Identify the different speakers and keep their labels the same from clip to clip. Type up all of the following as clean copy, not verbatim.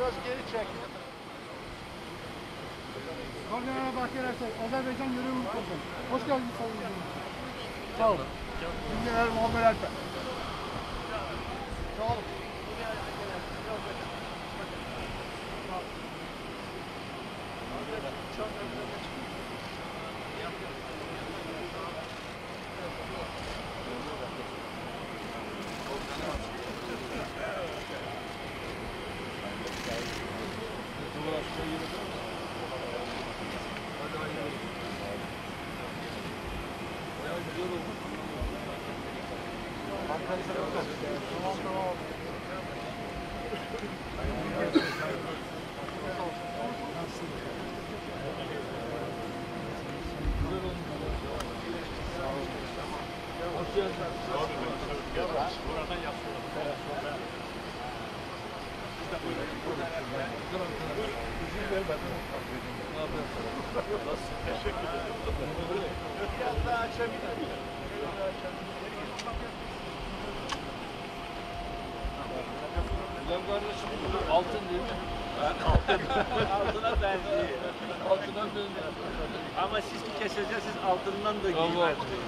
Speaker 1: Biraz geri çek.
Speaker 2: Karabakh Azerbaycan görevi unutmasın. Hoş geldiniz sayın izleyiciler. Sağ olun.
Speaker 1: General Muammer Alper. Sağ olun. Tamam. Teşekkür ederim. Biraz daha açabilirim.
Speaker 3: Güzel kardeşim, altın değil mi?
Speaker 4: Altına benziyor.
Speaker 3: Altına benziyor.
Speaker 4: Ama siz bir keseceksiniz, siz altından da giymezsiniz.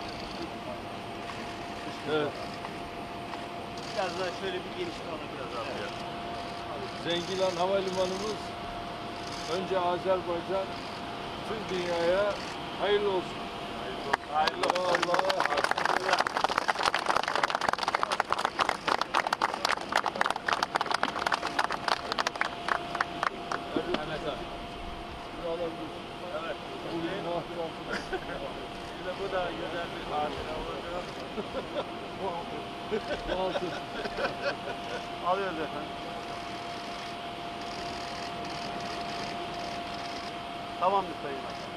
Speaker 3: Evet.
Speaker 4: Biraz daha şöyle bir genişle onu biraz alacağız.
Speaker 3: Zangilan Havalimanımız önce Azerbaycan, tüm dünyaya hayırlı olsun.
Speaker 4: Hayırlı olsun.
Speaker 3: Allah.
Speaker 4: Evet. Bu da güzel bir hatıra olacak.
Speaker 1: Alıyoruz efendim. Tamamdır sayın başkanım.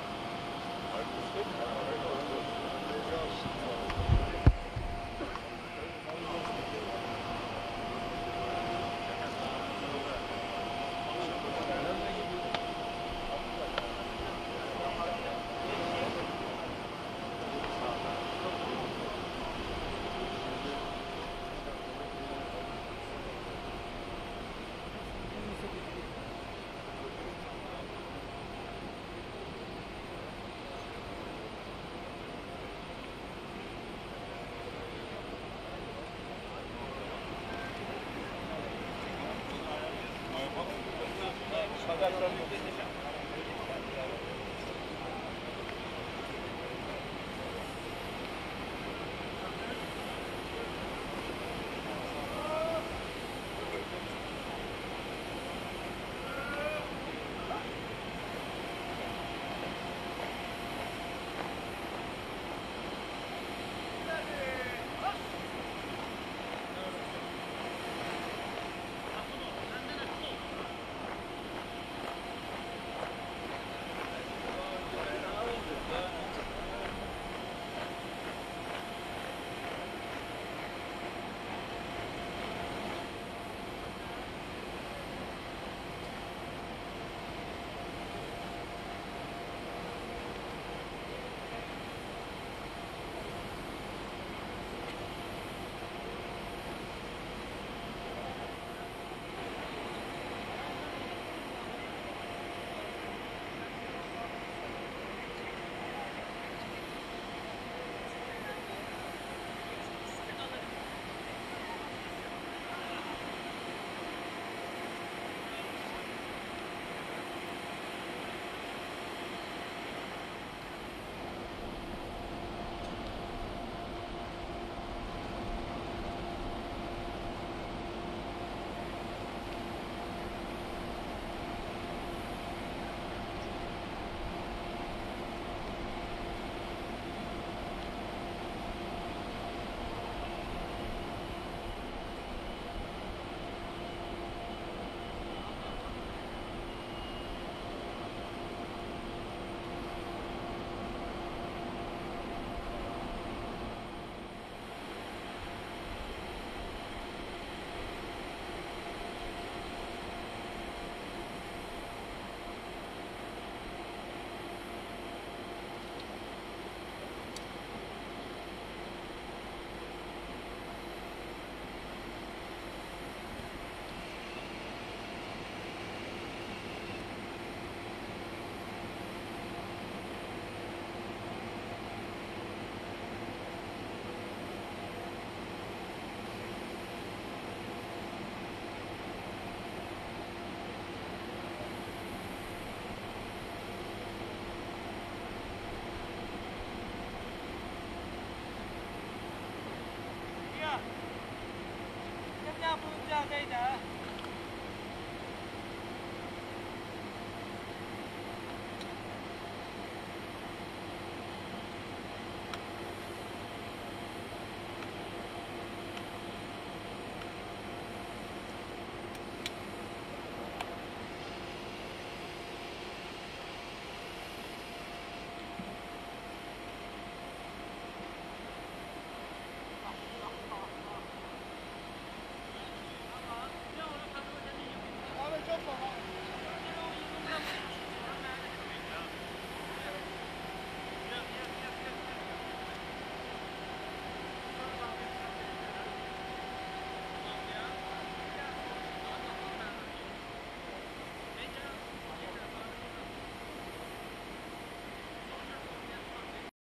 Speaker 4: aşağıdaydı ha.